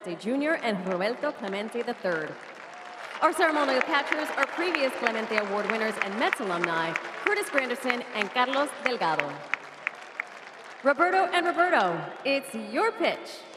Jr. and Roberto Clemente III. Our ceremonial catchers are previous Clemente Award winners and Mets alumni, Curtis Granderson and Carlos Delgado. Roberto and Roberto, it's your pitch.